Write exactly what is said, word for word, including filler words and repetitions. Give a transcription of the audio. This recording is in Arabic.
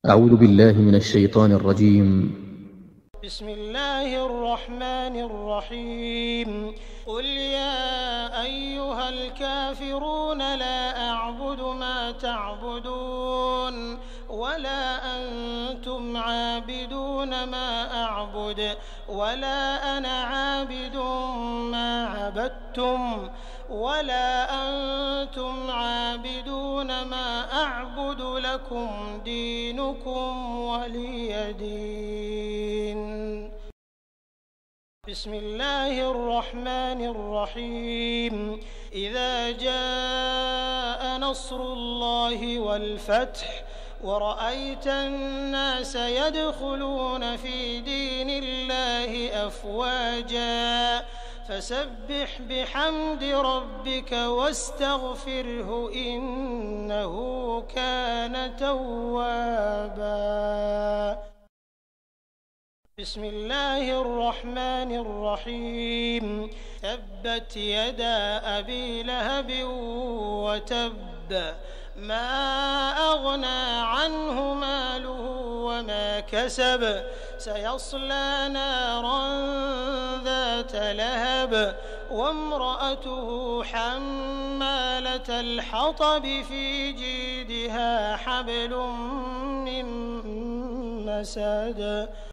أعوذ بالله من الشيطان الرجيم. بسم الله الرحمن الرحيم. قل يا أيها الكافرون لا أعبد ما تعبدون ولا أنتم عابدون ما أعبد ولا أنا عابد ما عبدتم ولا أنتم عابدون ما أعبد لكم دينكم ولي دين. بسم الله الرحمن الرحيم. إذا جاء نصر الله والفتح ورأيت الناس يدخلون في دين الله أفواجا فسبح بحمد ربك واستغفره إنه كان توابا. بسم الله الرحمن الرحيم. تبت يدا أبي لهب وتب ما أغنى عنه ماله وما كسب سيصلى نارا ذات لهب وامرأته حمالة الحطب في جيدها حبل من مسد